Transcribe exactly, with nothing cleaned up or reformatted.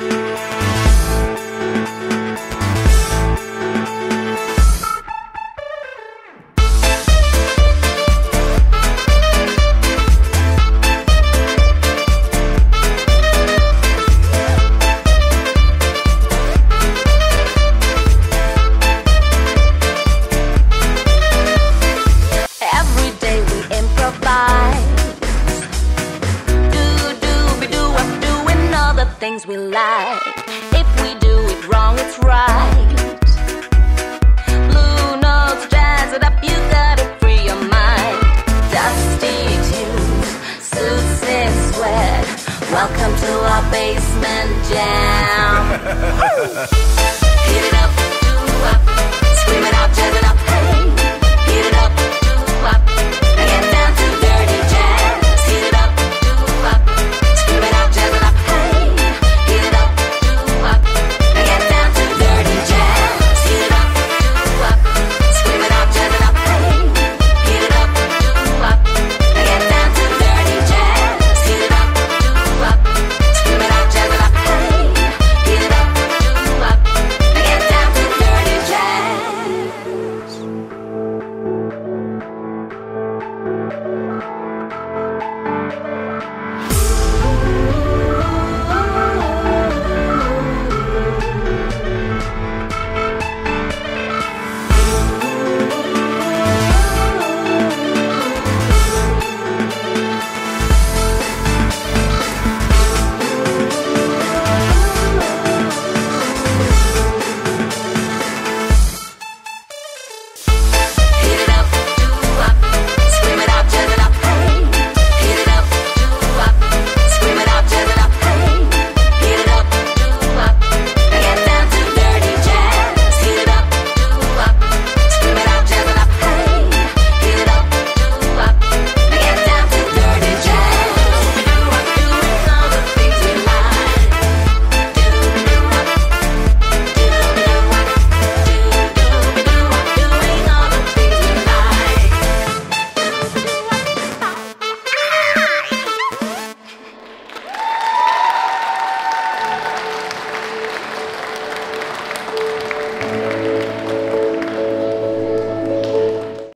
Things we like. If we do it wrong, it's right. Blue notes, jazz it up, you gotta free your mind. Dusty tunes, suits and sweat. Welcome to our basement jam. Heat it up, do up, scream it out, jazz it up.